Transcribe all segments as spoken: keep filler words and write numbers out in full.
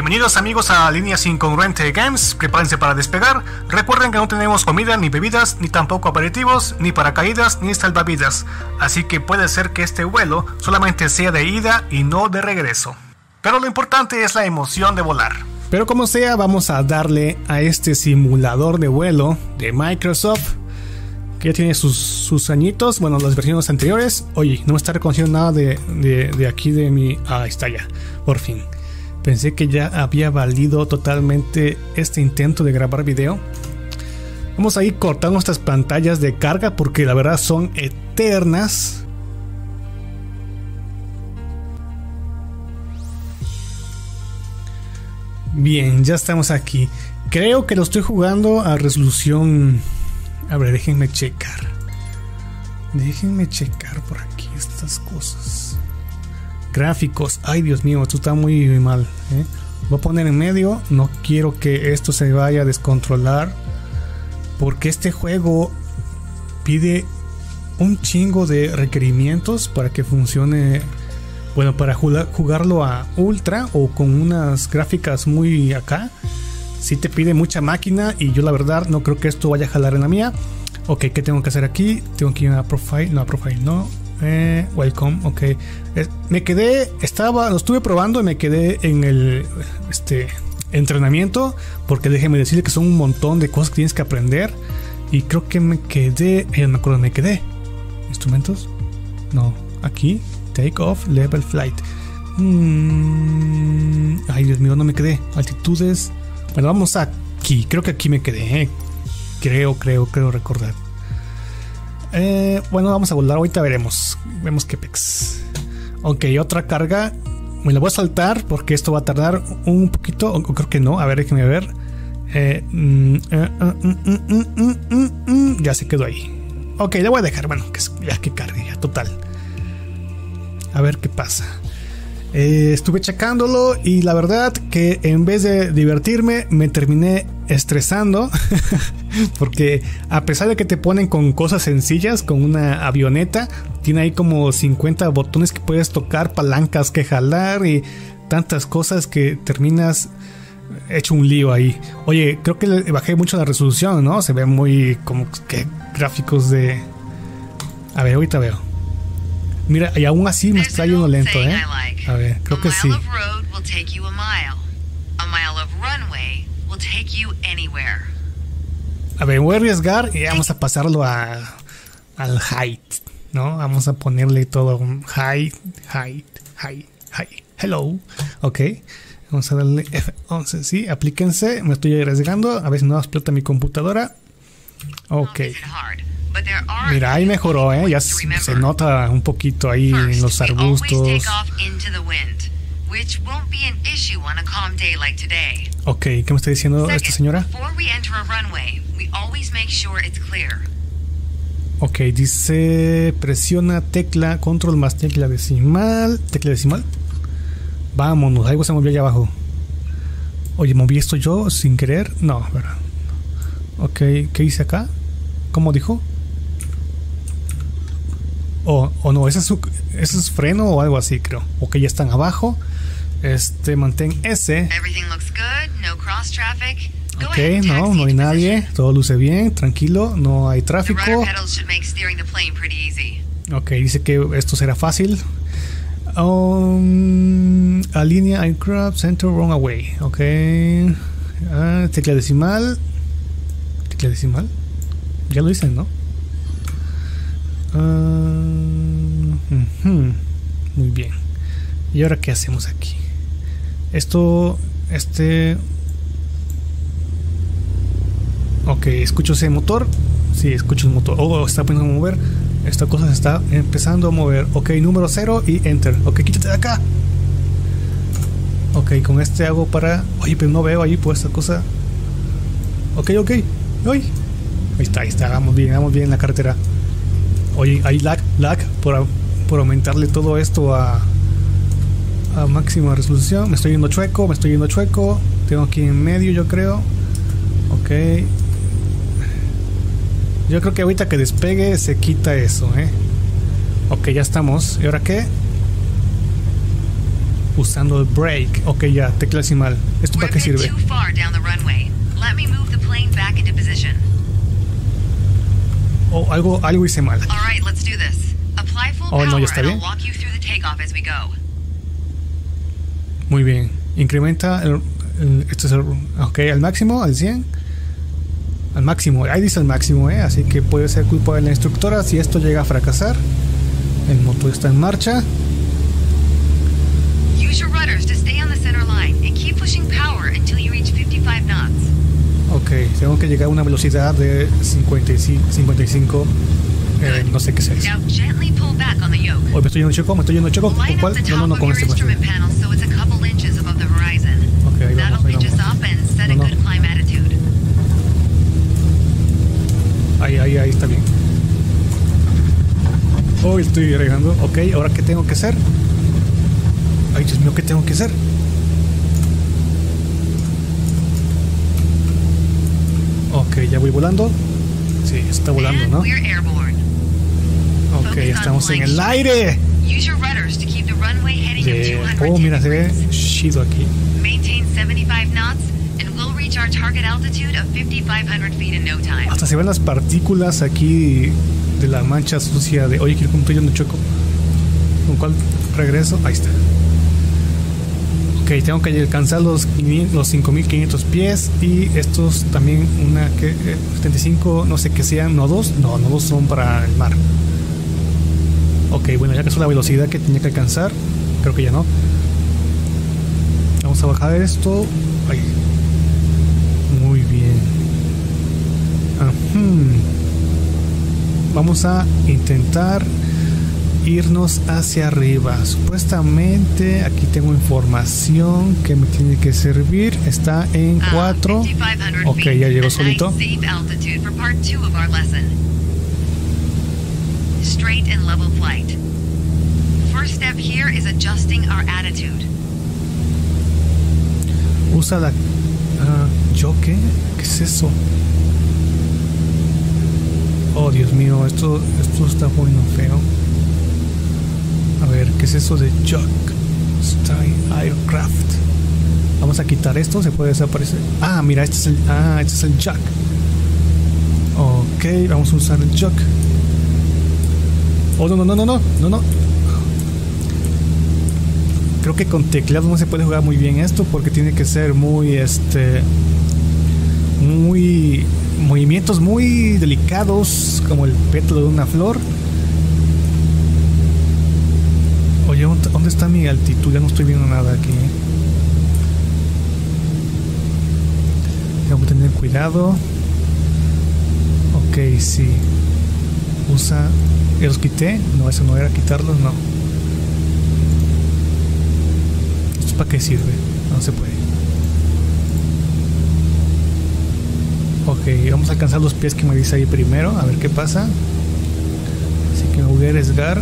Bienvenidos amigos a Líneas Incongruente Games, prepárense para despegar. Recuerden que no tenemos comida, ni bebidas, ni tampoco aperitivos, ni paracaídas, ni salvavidas. Así que puede ser que este vuelo solamente sea de ida y no de regreso. Pero lo importante es la emoción de volar. Pero como sea, vamos a darle a este simulador de vuelo de Microsoft, que ya tiene sus, sus añitos, bueno, las versiones anteriores. Oye, no me está reconociendo nada de, de, de aquí de mi... Ah, ahí está ya, por fin. Pensé que ya había valido totalmente este intento de grabar video. Vamos a ir cortando nuestras pantallas de carga porque la verdad son eternas. Bien, ya estamos aquí. Creo que lo estoy jugando a resolución... A ver, déjenme checar. Déjenme checar por aquí estas cosas. Gráficos, ay Dios mío, esto está muy mal, ¿eh? Voy a poner en medio, no quiero que esto se vaya a descontrolar, porque este juego pide un chingo de requerimientos para que funcione. Bueno, para jugar, jugarlo a ultra o con unas gráficas muy acá, sí te pide mucha máquina y yo la verdad no creo que esto vaya a jalar en la mía. Ok, ¿qué tengo que hacer aquí? Tengo que ir a profile, no a profile, no. Eh, welcome, ok. Eh, me quedé, estaba, lo estuve probando y me quedé en el este entrenamiento, porque déjeme decirle que son un montón de cosas que tienes que aprender. Y creo que me quedé, ya me acuerdo, me quedé. ¿Instrumentos? No, aquí, take off, level flight. Mm, ay, Dios mío, no me quedé. Altitudes. Bueno, vamos aquí, creo que aquí me quedé, eh. Creo, creo, creo recordar. Eh, bueno, vamos a volar, ahorita veremos. Vemos que pex. Ok, otra carga. Me la voy a saltar porque esto va a tardar un poquito. O, o creo que no, a ver, déjenme ver. Eh, mm, uh, uh, mm, mm, mm, mm, mm, ya se quedó ahí. Ok, la voy a dejar, bueno, que, ya que cargue, ya, total. A ver qué pasa. Eh, estuve checándolo y la verdad que en vez de divertirme me terminé estresando porque a pesar de que te ponen con cosas sencillas, con una avioneta, tiene ahí como cincuenta botones que puedes tocar, palancas que jalar y tantas cosas que terminas hecho un lío ahí. Oye, creo que le bajé mucho la resolución, ¿no? Se ve muy como que gráficos de... A ver, ahorita veo. Mira, y aún así me está yendo lento, ¿eh? A ver, creo que sí. A ver, voy a arriesgar y vamos a pasarlo a al height, ¿no? Vamos a ponerle todo un height, height, height, height. Hello. Ok. Vamos a darle F once, sí, aplíquense. Me estoy arriesgando. A ver si no explota mi computadora. Ok. Mira, ahí mejoró, ¿eh? Ya se, se nota un poquito ahí en los arbustos. Ok, ¿qué me está diciendo esta señora? Ok, dice presiona tecla, control más tecla decimal. ¿Tecla decimal? Vámonos, algo se movió allá abajo. Oye, ¿moví esto yo sin querer? No, ¿verdad? Ok, ¿qué hice acá? ¿Cómo dijo? O oh, oh no, ese es, su, ese es freno o algo así, creo. Ok, ya están abajo. Este, mantén S. Ok, no, no hay nadie. Todo luce bien, tranquilo, no hay tráfico. Ok, dice que esto será fácil. Um, alinea aircraft center wrong away. Ok. Ah, tecla decimal. Tecla decimal. Ya lo dicen, ¿no? Uh, uh-huh. Muy bien. ¿Y ahora qué hacemos aquí? Esto, este... Ok, escucho ese motor. Sí, escucho el motor. Oh, está empezando a mover. Esta cosa se está empezando a mover. Ok, número cero y enter. Ok, quítate de acá. Ok, con este hago para... Oye, pero no veo ahí por esta cosa. Ok, ok. Ay. Ahí está, ahí está. Vamos bien, vamos bien en la carretera. Oye, hay lag, lag por, por aumentarle todo esto a, a máxima resolución. Me estoy yendo chueco, me estoy yendo chueco. Tengo aquí en medio, yo creo. Ok. Yo creo que ahorita que despegue se quita eso, ¿eh? Ok, ya estamos. ¿Y ahora qué? usando el brake. Ok, ya, tecla decimal. ¿Esto para qué sirve? Oh, algo, algo hice mal. Oh, no, ya está bien. Muy bien. Incrementa el, el, esto es el, ok, al máximo, al cien. Al máximo, ahí dice al máximo, eh, así que puede ser culpa de la instructora si esto llega a fracasar. El motor está en marcha. Ok, tengo que llegar a una velocidad de cincuenta y cinco, eh, no sé qué sea eso. Hoy me estoy yendo choco, me estoy yendo choco. ¿Con cuál? No, no, no, con este. Ok, ahí vamos, ahí vamos. No, no. Ahí, ahí, ahí está bien. Oh, estoy agregando. Ok, ahora ¿qué tengo que hacer? Ay, Dios mío, ¿qué tengo que hacer? Ok, ya voy volando. Sí, está volando, ¿no? Ok, estamos en el aire. Yeah. Oh, mira, se ve chido aquí. Hasta se ven las partículas aquí de la mancha sucia de... Oye, quiero cumplir un choco. ¿Con cuál regreso? Ahí está. Ok, tengo que alcanzar los, los cinco mil quinientos pies. Y estos también una que eh, setenta y cinco, no sé qué sean, nodos. No, nodos son para el mar. Ok, bueno, ya que es la velocidad que tenía que alcanzar, creo que ya no. Vamos a bajar esto. Ahí. Muy bien. Uh-huh. Vamos a intentar irnos hacia arriba. Supuestamente aquí tengo información que me tiene que servir. Está en cuatro. Ok, ya llegó solito. Straight and level flight. First step here is adjusting our attitude. Usa la... Uh, ¿Yo qué? ¿Qué es eso? Oh, Dios mío, esto, esto está bueno, feo. A ver, ¿qué es eso de Jock? Style Aircraft. Vamos a quitar esto, se puede desaparecer. Ah, mira, este es el... Ah, este es el Jock. Ok, vamos a usar el Jock. Oh, no, no, no, no, no, no, no. Creo que con teclado no se puede jugar muy bien esto porque tiene que ser muy, este, muy, movimientos muy delicados como el pétalo de una flor. Oye, ¿dónde está mi altitud? Ya no estoy viendo nada aquí. Tengo que tener cuidado. Ok, sí. Usa... ¿Los quité? No, eso no era quitarlos, no. ¿Esto para qué sirve? No se puede. Ok, vamos a alcanzar los pies que me dice ahí primero, a ver qué pasa. Así que me voy a arriesgar.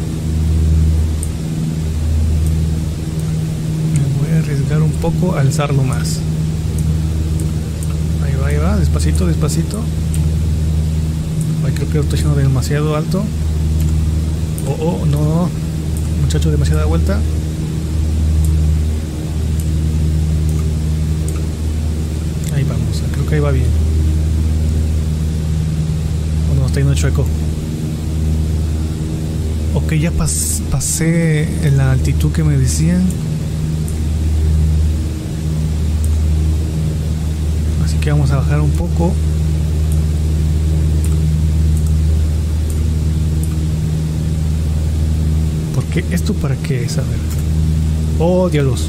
Me voy a arriesgar un poco a alzarlo más. Ahí va, ahí va, despacito, despacito. Ay, creo que lo estoy haciendo demasiado alto. Oh, oh, no, no, muchacho, demasiada vuelta. Ahí vamos, creo que ahí va bien. O no, está yendo chueco. Ok, ya pas, pasé en la altitud que me decían. Así que vamos a bajar un poco. ¿Esto para qué es? A ver. Oh, diablos.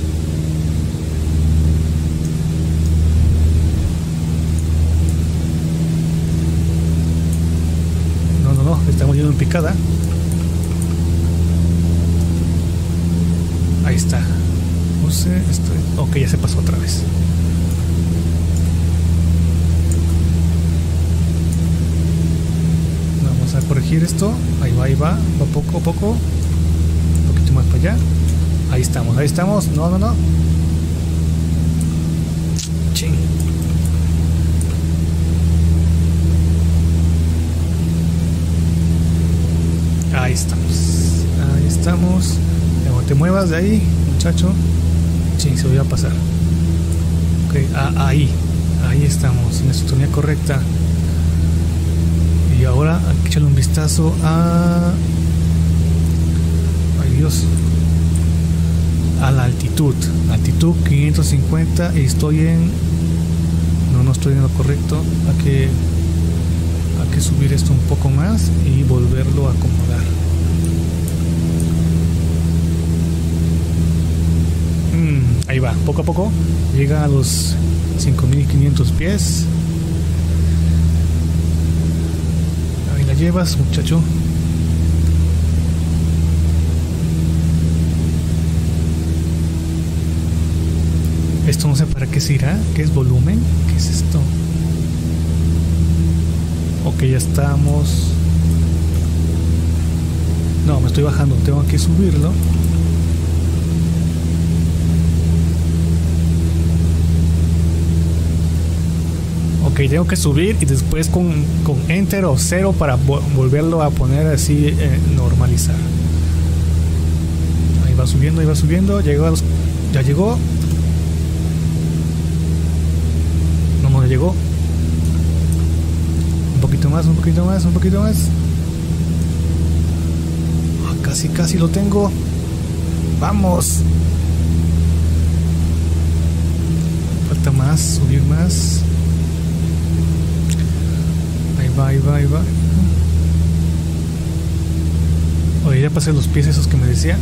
No, no, no. Estamos yendo en picada. Ahí está. Use esto. Ok, ya se pasó otra vez. Vamos a corregir esto. Ahí va, ahí va. Va poco a poco. Más para allá. Ahí estamos, ahí estamos. No, no, no. Ching. Ahí estamos. Ahí estamos. No te muevas de ahí. muchacho. Sí, se voy a pasar. Ok, ah, ahí. Ahí estamos, en la sintonía correcta. Y ahora hay que echarle un vistazo a... Ay Dios. A la altitud. Altitud quinientos cincuenta y estoy en... No, no estoy en lo correcto. Hay que, hay que subir esto un poco más y volverlo a acomodar. Mm, ahí va, poco a poco. Llega a los cinco mil quinientos pies. Ahí la llevas, muchacho. Esto no sé para qué será. ¿Qué es volumen? ¿Qué es esto? Ok, ya estamos. No, me estoy bajando. Tengo que subirlo. Ok, tengo que subir y después con, con Enter o cero para vo volverlo a poner así, eh, normalizar. Ahí va subiendo, ahí va subiendo. Llegó a los... Ya llegó. No, no llegó. Un poquito más, un poquito más, un poquito más. Oh, casi, casi lo tengo. Vamos. Falta más, subir más. Ahí va, ahí va, ahí va. Oye, ya pasé los pies esos que me decía.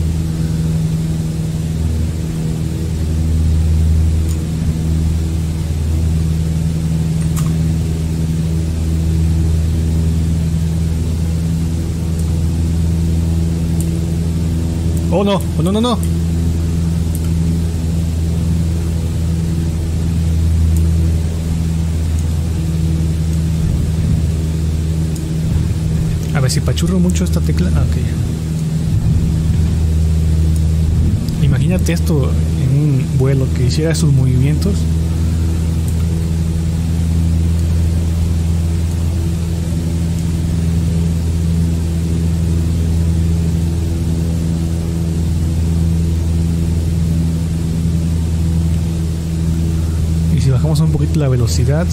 Oh no, oh no, no, no. A ver si pachurro mucho esta tecla. Ah, ok. Imagínate esto en un vuelo que hiciera esos movimientos. Y si bajamos un poquito la velocidad.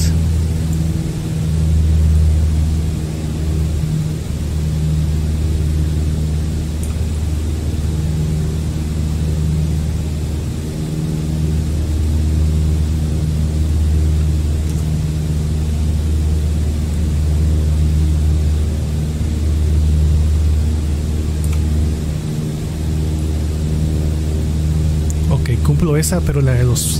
Cumplo esa, pero la de los...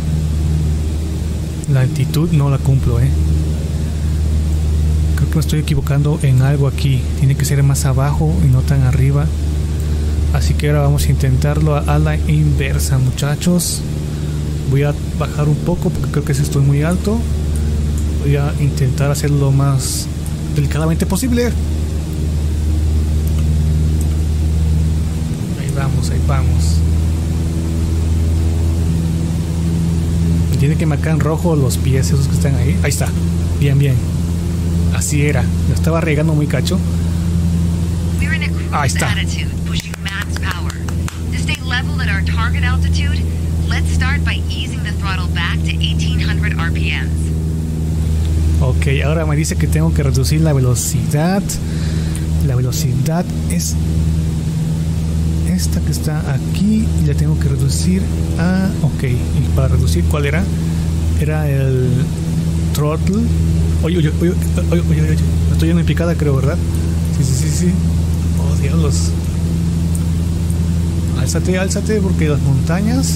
La altitud no la cumplo, eh. Creo que me estoy equivocando en algo aquí. Tiene que ser más abajo y no tan arriba. Así que ahora vamos a intentarlo a la inversa, muchachos. Voy a bajar un poco porque creo que si estoy muy alto. Voy a intentar hacerlo lo más delicadamente posible. Ahí vamos, ahí vamos. Tiene que marcar en rojo los pies esos que están ahí. Ahí está. Bien, bien. Así era. Lo estaba regando muy cacho. Ahí está. Ok, ahora me dice que tengo que reducir la velocidad. La velocidad es esta que está aquí y la tengo que reducir a... Ok, y para reducir, ¿cuál era? Era el throttle. Oye, oye, oye, oye, oye, oye, me estoy yendo en picada, creo, ¿verdad? Sí, sí, sí, sí. Oh, diablos. Álzate, álzate, porque las montañas...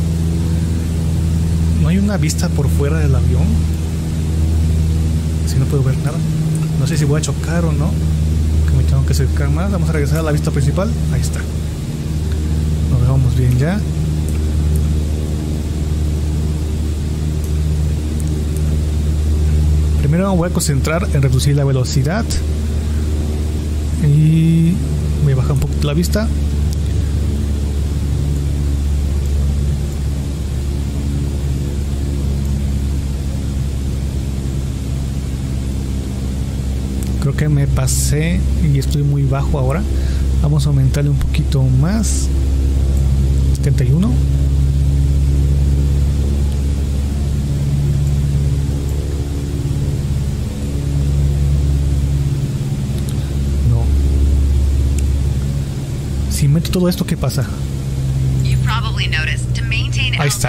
No hay una vista por fuera del avión. Si no puedo ver nada. No sé si voy a chocar o no. Que me tengo que acercar más. Vamos a regresar a la vista principal. Ahí está. Nos vemos bien ya. Primero me voy a concentrar en reducir la velocidad. Y voy a bajar un poquito la vista. Creo que me pasé y estoy muy bajo ahora. Vamos a aumentarle un poquito más. setenta y uno. No. Si meto todo esto, ¿qué pasa? Ahí está.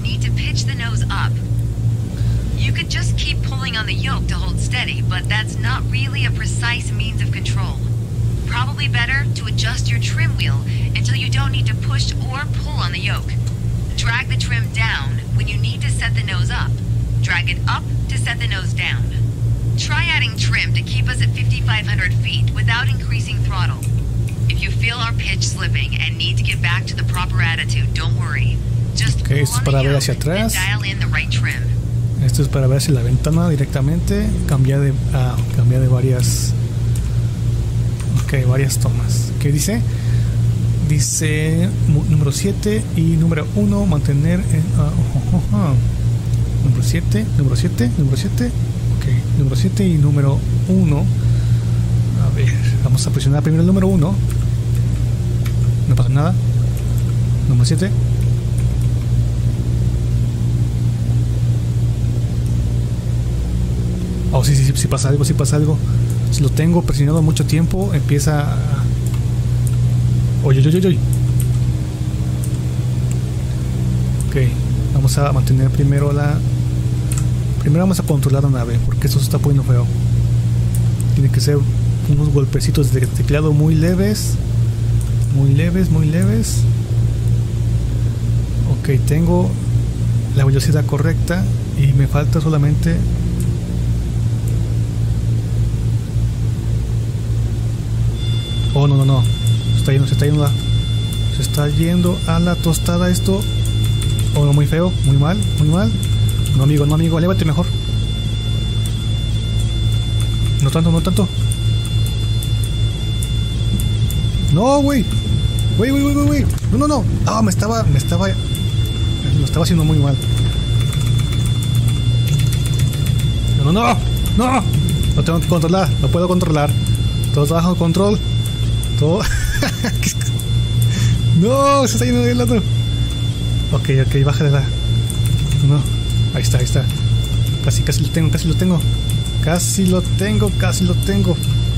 You could just keep pulling on the yoke to hold steady, but that's not really a precise means of control. Probably better to adjust your trim wheel until you don't need to push or pull on the yoke. Drag the trim down when you need to set the nose up. Drag it up to set the nose down. Try adding trim to keep us at fifty-five hundred feet without increasing throttle. If you feel our pitch slipping and need to get back to the proper attitude, don't worry. Just okay, esto es para ver hacia atrás. dial in the right trim. Esto es para ver hacia la ventana directamente. Cambiar de, ah, cambiar de varias. Ok, varias tomas. ¿Qué dice? Dice número siete y número uno. Mantener. En, uh, uh, uh, uh. Número siete, número siete, número siete. Ok, número siete y número uno. A ver, vamos a presionar primero el número uno. No pasa nada. Número siete. Oh, sí, sí, sí, sí pasa algo, sí pasa algo. Si lo tengo presionado mucho tiempo, empieza a... Oye, oye, oye, oye. Ok, vamos a mantener primero la... Primero vamos a controlar la nave, porque esto se está poniendo feo. Tiene que ser unos golpecitos de teclado muy leves. Muy leves, muy leves. Ok, tengo la velocidad correcta y me falta solamente... Oh, no, no, no. Se está yendo, se está yendo a, se está yendo a la tostada esto. Oh, no, muy feo, muy mal, muy mal. No, amigo, no, amigo, elévate mejor. No tanto, no tanto. No, güey. Güey, güey, güey, güey. No, no, no. Ah, me estaba, me estaba, lo estaba haciendo muy mal. No, no, no. No. Lo tengo que controlar, lo puedo controlar. Todo bajo control. Todo. No, se está yendo del otro. Ok, ok, bájale la. No, ahí está, ahí está. Casi, casi lo tengo, casi lo tengo. Casi lo tengo, casi lo tengo.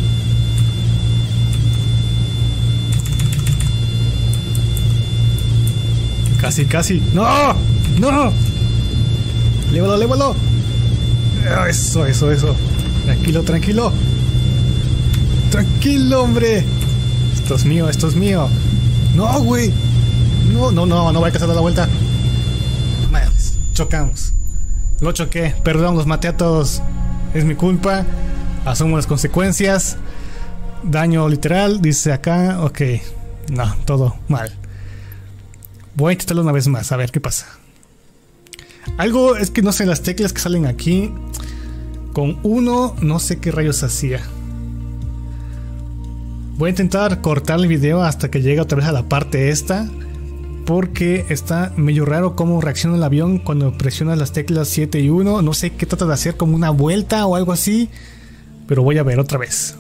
Casi, casi. ¡No! ¡No! ¡Lévalo, lévalo! Eso, eso, eso. Tranquilo, tranquilo. Tranquilo, hombre. Esto es mío, esto es mío. No, güey. No, no, no, no vaya a dar la vuelta. Madres, chocamos. Lo choqué, perdón, los maté a todos. Es mi culpa. Asumo las consecuencias. Daño literal, dice acá. Ok, no, todo mal. Voy a intentarlo una vez más, a ver qué pasa. Algo es que no sé, las teclas que salen aquí. Con uno, no sé qué rayos hacía. Voy a intentar cortar el video hasta que llegue otra vez a la parte esta. Porque está medio raro cómo reacciona el avión cuando presiona las teclas siete y uno. No sé qué trata de hacer, como una vuelta o algo así. Pero voy a ver otra vez.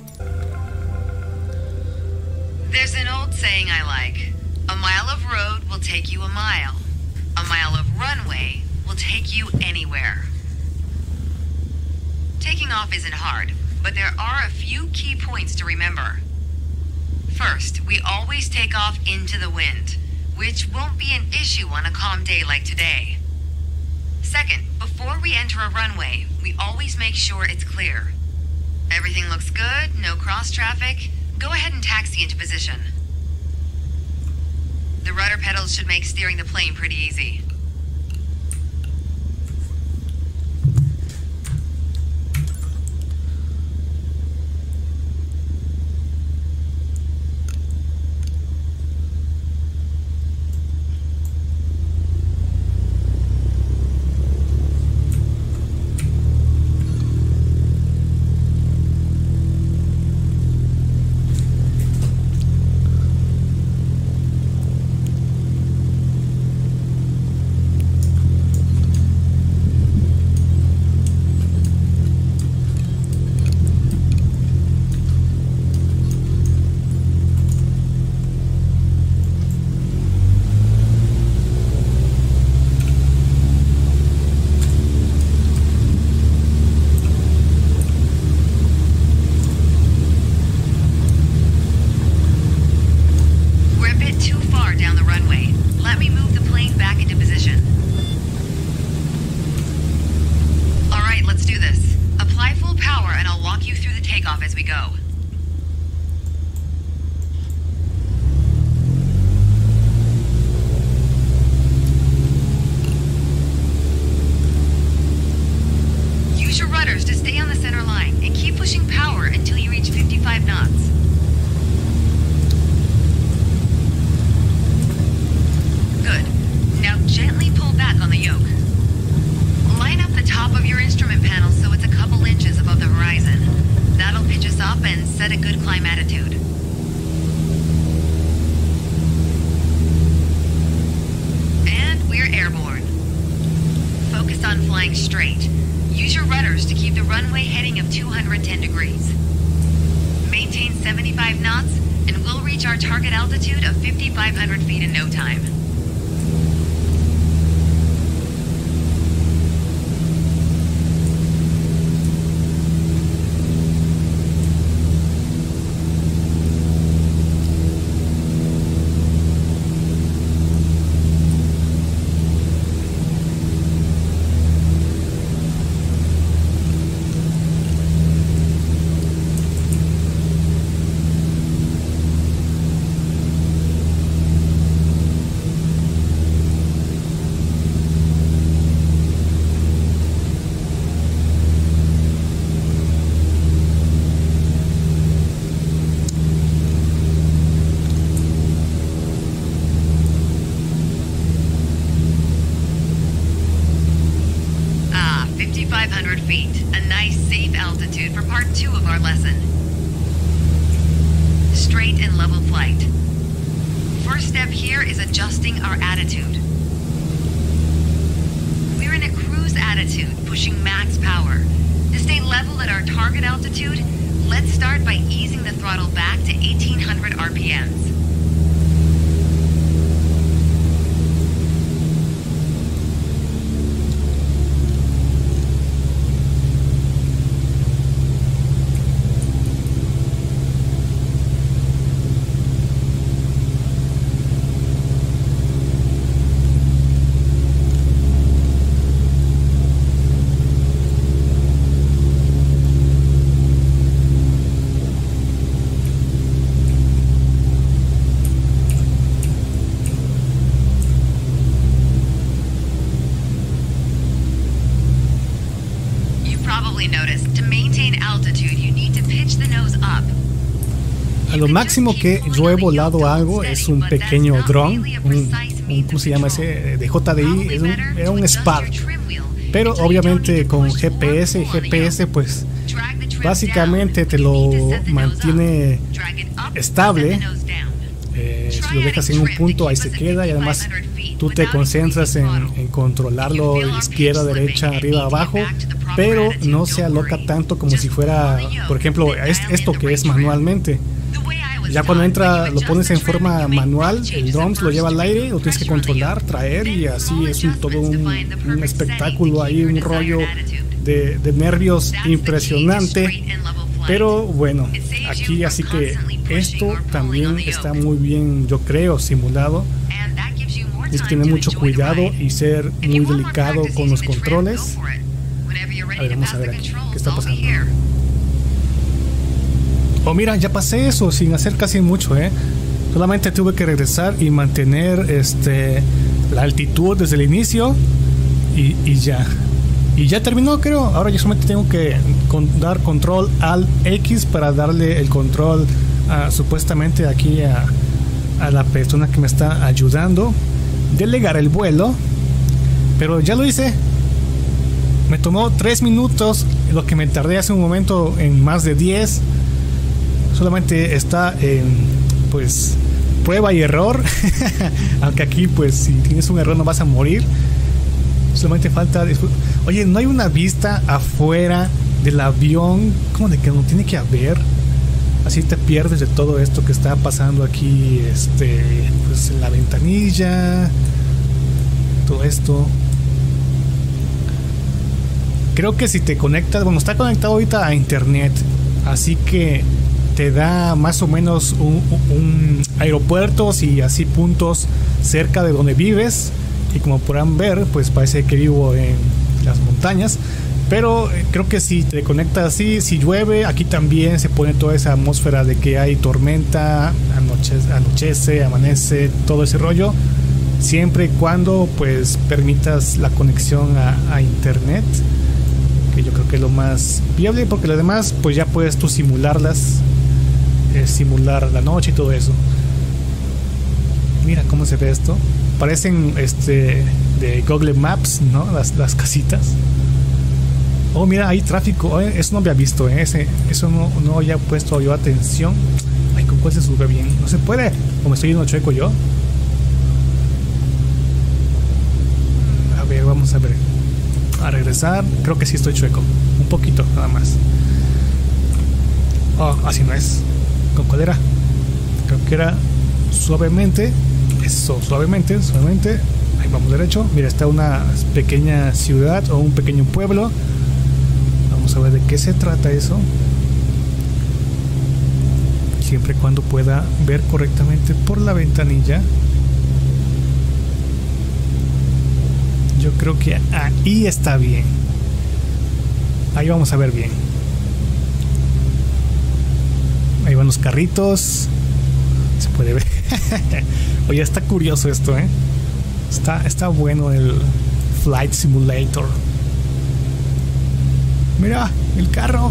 There's an old saying I like. A mile of road will take you a mile. A mile of runway will take you anywhere. Taking off isn't hard, but there are a few key points to remember. First, we always take off into the wind, which won't be an issue on a calm day like today. Second, before we enter a runway, we always make sure it's clear. Everything looks good, no cross traffic. Go ahead and taxi into position. The rudder pedals should make steering the plane pretty easy. as we go. Use your rudders to stay on the center line and keep pushing power until you reach fifty-five knots. Good. Now gently pull back on the yoke. Line up the top of your instrument panel so it's a couple inches above the horizon. That'll pitch us up and set a good climb attitude. And we're airborne. Focus on flying straight. Use your rudders to keep the runway heading of two hundred ten degrees. Maintain seventy-five knots and we'll reach our target altitude of fifty-five hundred feet in no time. fifty-five hundred feet, a nice safe altitude for part two of our lesson. Straight and level flight. First step here is adjusting our attitude. We're in a cruise attitude, pushing max power. To stay level at our target altitude, let's start by easing the throttle back to eighteen hundred R P Ms. A lo máximo que yo he volado algo es un pequeño dron, un, un ¿cómo se llama ese? De J D I, es un, era un Spark. Pero obviamente con G P S, G P S pues básicamente te lo mantiene estable. Eh, si lo dejas en un punto ahí se queda y además tú te concentras en, en controlarlo izquierda, derecha, arriba, abajo, pero no se aloca tanto como si fuera, por ejemplo, esto que es manualmente. Ya cuando entra, lo pones en forma manual, el drone lo lleva al aire, lo tienes que controlar, traer y así es un, todo un, un espectáculo ahí, un rollo de, de nervios impresionante. Pero bueno, aquí así que esto también está muy bien, yo creo, simulado. Tienes que tener mucho cuidado y ser muy delicado con los controles. A ver, vamos a ver aquí, ¿qué está pasando? Oh, mira, ya pasé eso sin hacer casi mucho, ¿eh? Solamente tuve que regresar y mantener este, la altitud desde el inicio y, y ya. Y ya terminó, creo. Ahora yo solamente tengo que con, dar control al X para darle el control a, supuestamente aquí a, a la persona que me está ayudando. Delegar el vuelo. Pero ya lo hice. Me tomó tres minutos, lo que me tardé hace un momento en más de diez. Solamente está en pues prueba y error. Aunque aquí pues si tienes un error no vas a morir. Solamente falta... Oye, ¿no hay una vista afuera del avión? Como de que no tiene que haber. Así te pierdes de todo esto que está pasando aquí. Este, pues en la ventanilla. Todo esto. Creo que si te conectas... Bueno, está conectado ahorita a internet. Así que te da más o menos un, un aeropuertos y así puntos cerca de donde vives. Y como podrán ver, pues parece que vivo en las montañas. Pero eh, creo que si te conectas así, si llueve, aquí también se pone toda esa atmósfera de que hay tormenta, anochece, anochece amanece, todo ese rollo. Siempre y cuando pues permitas la conexión a, a internet, que yo creo que es lo más viable, porque lo demás pues ya puedes tú simularlas, eh, simular la noche y todo eso. Mira cómo se ve esto. Parecen este de Google Maps, ¿no? Las, las casitas. Oh, mira, hay tráfico. Oh, eso no había visto, ¿eh? Ese, eso no, no había puesto yo atención. Ay, ¿con cuál se sube bien? No se puede. ¿O me estoy yendo chueco yo? A ver, vamos a ver. A regresar. Creo que sí estoy chueco. Un poquito, nada más. Oh, así no es. ¿Con cuál era? Creo que era suavemente. Eso, suavemente, suavemente. Ahí vamos derecho. Mira, está una pequeña ciudad o un pequeño pueblo. Vamos a ver de qué se trata eso. Siempre y cuando pueda ver correctamente por la ventanilla. Yo creo que ahí está bien. Ahí vamos a ver bien. Ahí van los carritos. Se puede ver. Oye, está curioso esto, ¿eh? Está, está bueno el Flight Simulator. Mira, el carro.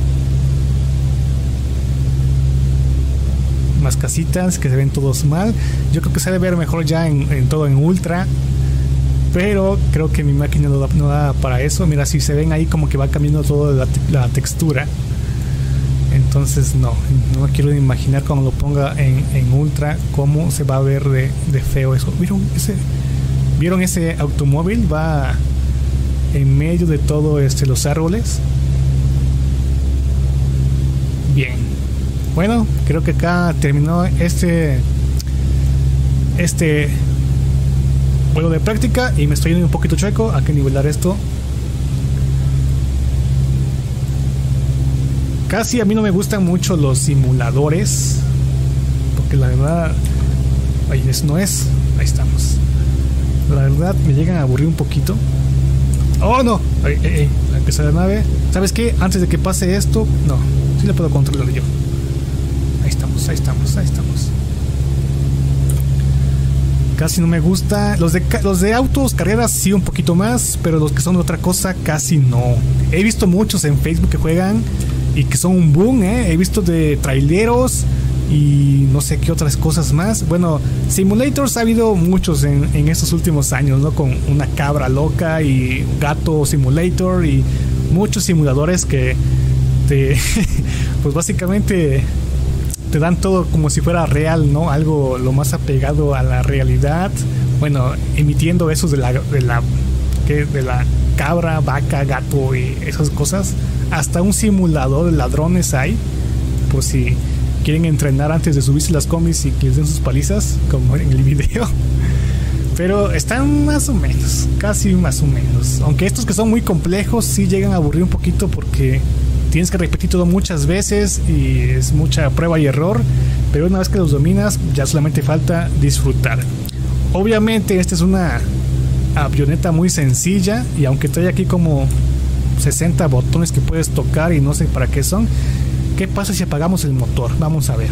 Más casitas que se ven todos mal. Yo creo que se debe ver mejor ya en, en todo en ultra. Pero creo que mi máquina no da, no da para eso. Mira, si se ven ahí como que va cambiando toda la, la textura. Entonces no, no quiero imaginar cuando lo ponga en, en ultra cómo se va a ver de, de feo eso. ¿Vieron ese, ¿Vieron ese automóvil? Va en medio de todo este, los árboles. Bien. Bueno, creo que acá terminó este Este juego de práctica. Y me estoy yendo un poquito chueco. Hay que nivelar esto. Casi a mí no me gustan mucho los simuladores, porque la verdad, ahí es, no es, ahí estamos. La verdad me llegan a aburrir un poquito. Oh no, ay, ay, ay, la empieza la nave. ¿Sabes qué? Antes de que pase esto, no, sí le puedo controlar yo. Ahí estamos, ahí estamos, ahí estamos. Casi no me gusta. Los de, los de autos, carreras sí un poquito más, pero los que son de otra cosa casi no. He visto muchos en Facebook que juegan y que son un boom, ¿eh? He visto de traileros y no sé qué otras cosas más. Bueno, simulators ha habido muchos en, en estos últimos años, ¿no? Con una cabra loca y gato simulator y muchos simuladores que te pues básicamente te dan todo como si fuera real, ¿no? Algo lo más apegado a la realidad. Bueno, emitiendo esos de la de la que de la cabra, vaca, gato y esas cosas. Hasta un simulador de ladrones hay, por si quieren entrenar antes de subirse las combis y que les den sus palizas, como en el video. Pero están más o menos, casi más o menos. Aunque estos que son muy complejos sí llegan a aburrir un poquito porque tienes que repetir todo muchas veces y es mucha prueba y error. Pero una vez que los dominas ya solamente falta disfrutar. Obviamente esta es una avioneta muy sencilla y aunque trae aquí como sesenta botones que puedes tocar y no sé para qué son. ¿Qué pasa si apagamos el motor? Vamos a ver.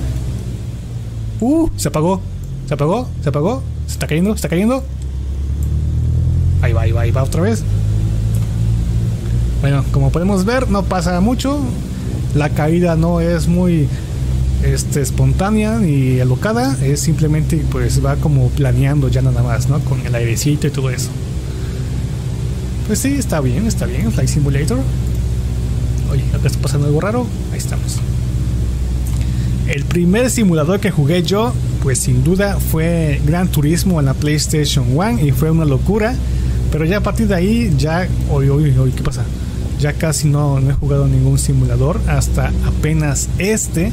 Uh, se apagó. Se apagó, se apagó. Se está cayendo, se está cayendo. Ahí va, ahí va, ahí va otra vez. Bueno, como podemos ver, no pasa mucho. La caída no es muy este, espontánea ni alocada. Es simplemente pues va como planeando ya nada más, ¿no? Con el airecito y todo eso. Pues sí, está bien, está bien. Flight Simulator. Oye, acá está pasando algo raro. Ahí estamos. El primer simulador que jugué yo, pues sin duda fue Gran Turismo en la PlayStation uno y fue una locura. Pero ya a partir de ahí, ya... Oye, oye, oye, ¿qué pasa? Ya casi no, no he jugado ningún simulador hasta apenas este,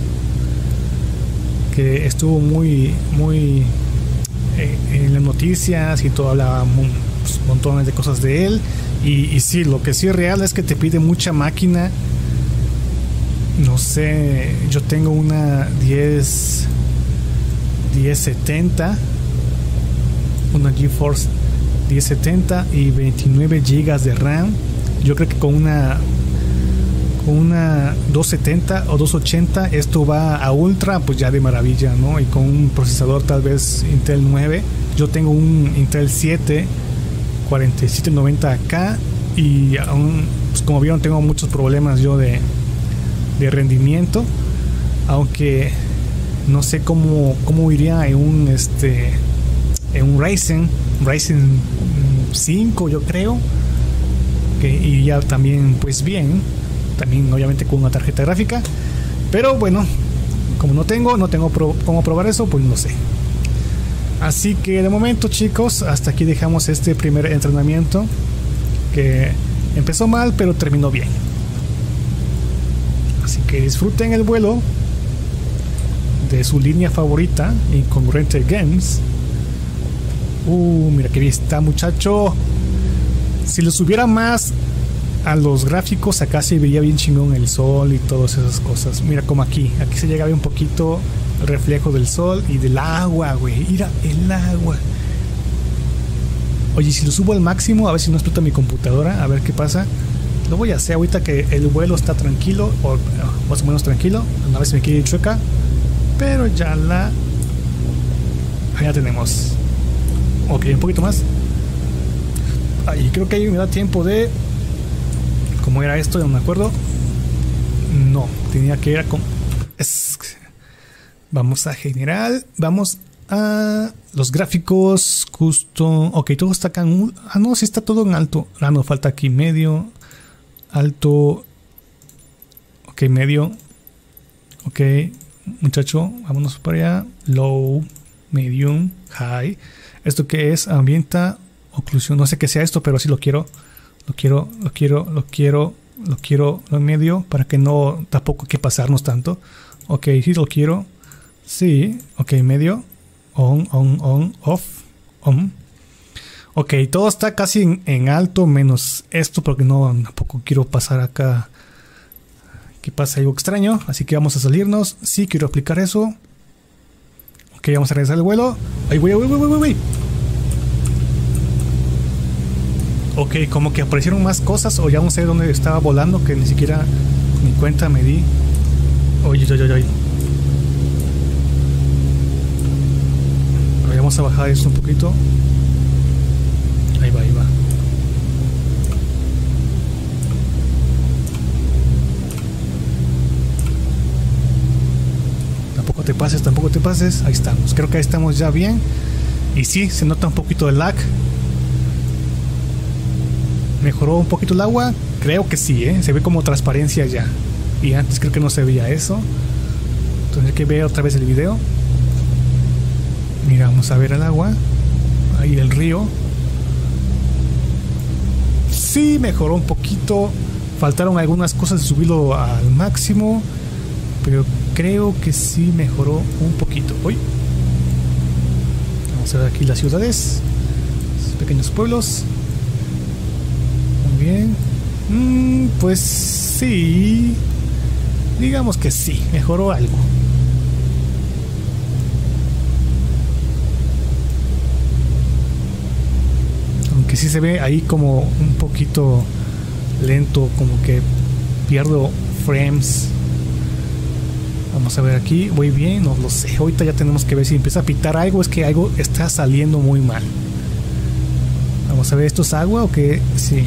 que estuvo muy, muy eh, en las noticias y todo, hablaba pues, montones de cosas de él. Y, y sí, lo que sí es real es que te pide mucha máquina. No sé, yo tengo una diez setenta, una GeForce diez setenta y veintinueve gigas de RAM. Yo creo que con una con una doscientos setenta o doscientos ochenta esto va a ultra, pues ya de maravilla, ¿no? Y con un procesador tal vez Intel nueve. Yo tengo un Intel siete cuarenta y siete noventa K y aún, pues como vieron, tengo muchos problemas yo de, de rendimiento, aunque no sé cómo, cómo iría en un este en un Ryzen Ryzen cinco, yo creo que iría también pues bien, también obviamente con una tarjeta gráfica, pero bueno, como no tengo no tengo pro, cómo probar eso, pues no sé. Así que de momento, chicos, hasta aquí dejamos este primer entrenamiento que empezó mal pero terminó bien. Así que disfruten el vuelo de su línea favorita, Incongruente Games. Uh, mira que bien está, muchacho. Si lo subiera más a los gráficos, acá se vería bien chingón el sol y todas esas cosas. Mira como aquí, aquí se llega a ver un poquito el reflejo del sol y del agua, güey. Mira el agua. Oye, si lo subo al máximo, a ver si no explota mi computadora, a ver qué pasa. Lo voy a hacer ahorita que el vuelo está tranquilo, o más o menos tranquilo. A ver si me quiere ir chueca, pero ya la... Ahí ya tenemos. Ok, un poquito más. Ahí creo que ahí me da tiempo de... ¿Cómo era esto? No me acuerdo. No, tenía que ir a... Es... Vamos a general. Vamos a los gráficos custom. Ok, todo está acá en... Ah, no, sí está todo en alto. Ah, no, falta aquí medio, alto. Ok, medio. Ok, muchacho, vámonos para allá. Low, medium, high. ¿Esto qué es? Ambienta, oclusión. No sé qué sea esto, pero sí lo quiero. Lo quiero, lo quiero, lo quiero, lo quiero en medio para que no tampoco hay que pasarnos tanto. Ok, sí lo quiero. Sí, ok, medio. On, on, on, off, on. Ok, todo está casi en, en alto, menos esto, porque no tampoco quiero pasar acá que pase algo extraño. Así que vamos a salirnos. Sí, quiero aplicar eso. Ok, vamos a regresar el vuelo. Ay, güey, güey, güey, güey, güey. Ok, como que aparecieron más cosas, o ya no sé dónde estaba volando, que ni siquiera ni cuenta me di. Oye, oye, oye, oye. Vamos a bajar esto un poquito. Ahí va, ahí va. Tampoco te pases, tampoco te pases. Ahí estamos. Creo que ahí estamos ya bien. Y sí, se nota un poquito de lag. ¿Mejoró un poquito el agua? Creo que sí, ¿eh? Se ve como transparencia ya. Y antes creo que no se veía eso. Entonces hay que ver otra vez el video. Mira, vamos a ver el agua. Ahí el río. Sí, mejoró un poquito. Faltaron algunas cosas de subirlo al máximo, pero creo que sí mejoró un poquito. Uy. Vamos a ver aquí las ciudades, pequeños pueblos. Muy bien. Mm, pues sí. Digamos que sí, mejoró algo. Aunque sí se ve ahí como un poquito lento, como que pierdo frames. Vamos a ver aquí, voy bien, no lo sé. Ahorita ya tenemos que ver si empieza a pitar algo, es que algo está saliendo muy mal. Vamos a ver, ¿esto es agua o qué? Sí.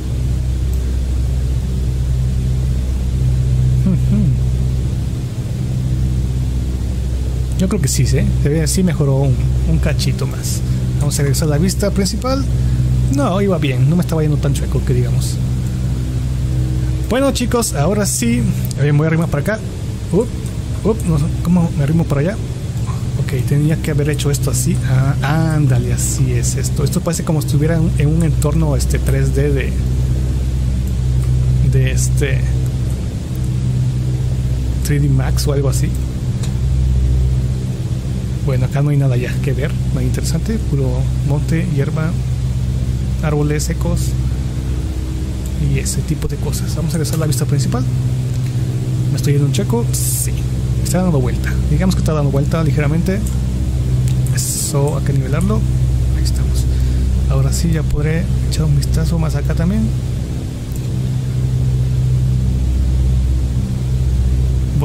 Yo creo que sí, ¿sí? Se ve así, mejoró un, un cachito más. Vamos a regresar a la vista principal. No, iba bien, no me estaba yendo tan chueco que digamos. Bueno, chicos, ahora sí. A ver, me voy a arrimar para acá. Up, up, no, ¿cómo me arrimo para allá? Ok, tenía que haber hecho esto así. Ah, ándale, así es esto. Esto parece como si estuviera en, en un entorno este tres D de de este tres D Max o algo así. Bueno, acá no hay nada ya que ver, nada interesante, puro monte, hierba, árboles secos y ese tipo de cosas. Vamos a regresar a la vista principal. ¿Me estoy yendo un checo? Sí, está dando vuelta. Digamos que está dando vuelta ligeramente. Eso, hay que nivelarlo. Ahí estamos. Ahora sí ya podré echar un vistazo más acá también.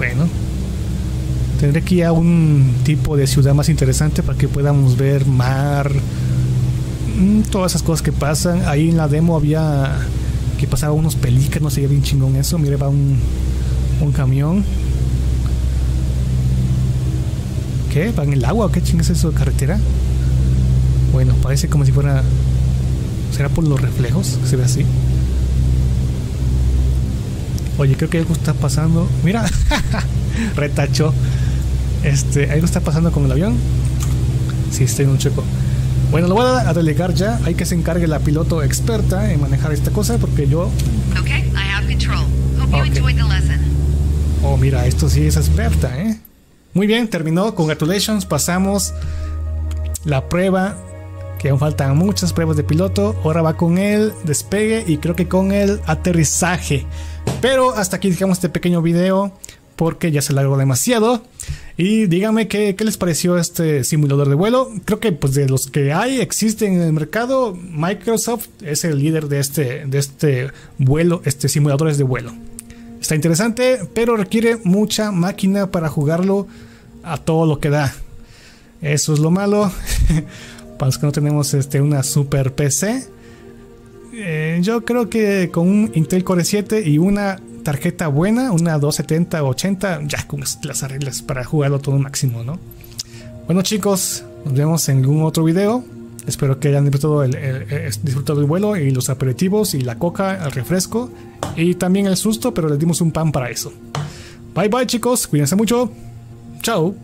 Bueno, tendré que ir a un tipo de ciudad más interesante para que podamos ver mar, todas esas cosas que pasan. Ahí en la demo había que pasaba unos pelícanos, sería bien chingón eso. Mire, va un, un camión. ¿Qué? ¿Va en el agua o qué chingas es eso de carretera? Bueno, parece como si fuera... ¿Será por los reflejos? Se ve así. Oye, creo que algo está pasando. Mira, retacho. Este, algo está pasando con el avión. Sí, está en un checo. Bueno, lo voy a delegar ya. Hay que se encargue la piloto experta en manejar esta cosa porque yo... Okay, I have control. Hope you Okay. enjoyed the lesson. Oh, mira, esto sí es experta, ¿eh? Muy bien, terminó. Congratulations. Pasamos la prueba. Que aún faltan muchas pruebas de piloto. Ahora va con el despegue y creo que con el aterrizaje. Pero hasta aquí dejamos este pequeño video porque ya se alargó demasiado. Y díganme qué, qué les pareció este simulador de vuelo. Creo que pues de los que hay, existen en el mercado, Microsoft es el líder de este, de este vuelo, este simuladores de vuelo. Está interesante, pero requiere mucha máquina para jugarlo a todo lo que da. Eso es lo malo. Para los que no tenemos este, una super P C. Eh, yo creo que con un Intel Core siete y una tarjeta buena, una doscientos setenta o ochenta, ya con las arreglas para jugarlo todo máximo, ¿no? Bueno, chicos, nos vemos en algún otro video. Espero que hayan disfrutado el, el, el, disfrutado el vuelo y los aperitivos y la coca, el refresco y también el susto, pero les dimos un pan para eso. Bye bye, chicos, cuídense mucho. Chao.